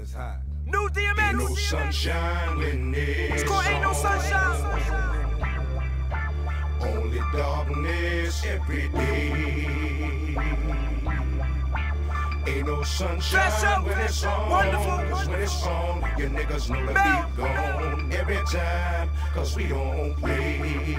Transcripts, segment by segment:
it's hot. New DMX. Ain't no sunshine when it's Score ain't no sunshine. Only darkness every day. Ain't no sunshine when it's on. Wonderful. Cause when it's on, your niggas know the beat gone every time. Cause we don't play.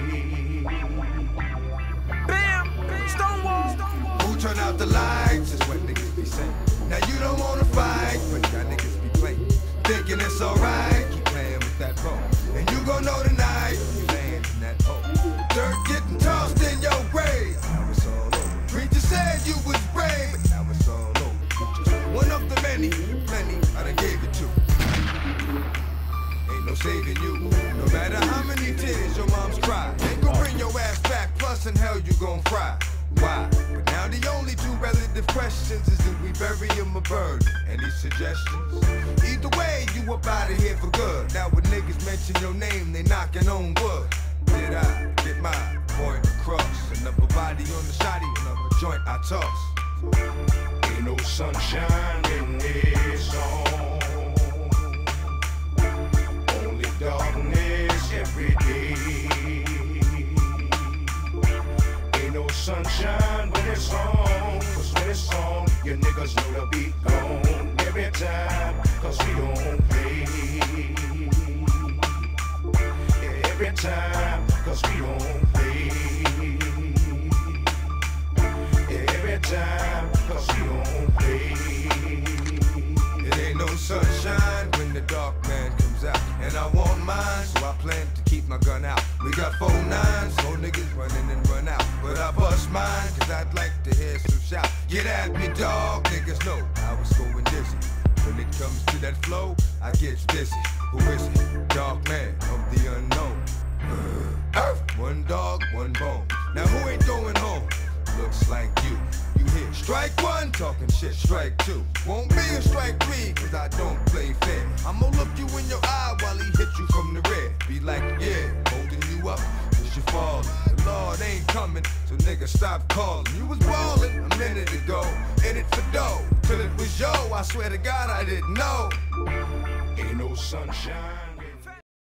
Bam. Stonewall. Who turn out the lights is what niggas be saying. Now you don't wanna fight, but y'all niggas be playing. Thinking it's alright, keep playing with that ball. And you gon' know tonight, you laying in that hole. Dirt getting tossed in your grave. Now it's all over. Preacher said you was brave, but now it's all over. One of the many, plenty I done gave it to. Ain't no saving you. No matter how many tears your mom's cried, they gon' bring your ass back, plus in hell you gon' fry. Why? But now the only two relative questions is, do we bury him or burn? Any suggestions? Either way, you up out of here for good. Now when niggas mention your name, they knocking on wood. Did I get my point across? Another body on the shotty, another joint I toss. Ain't no sunshine when it's on. Only darkness every day. Ain't no sunshine when it's on. Cause when it's on, your niggas know the beat gone every time. Cause we don't play. Every time, cause we don't play. Every time, cause we don't play. It ain't no sunshine when the dark man comes out. And I want mine, so I plan to keep my gun out. We got 4 9s, 4 niggas running and run out. But I bust mine, cause I'd like to hear some shout. Get at me, dog, niggas know I was going dizzy. When it comes to that flow, I get busy. Who is it? Dark man of the unknown. Earth, one dog, one bone. Now who ain't going home? Looks like you. You hear strike 1, talking shit, strike 2. Won't be a strike 3, cause I don't play fair. I'ma look you in your eye while he hit you from the rear. Be like, yeah, holding you up, cause you falling. The Lord ain't coming, so nigga stop calling. You was ballin' a minute ago, in it for dough. Till it was yo, I swear to God I didn't know. Ain't no sunshine.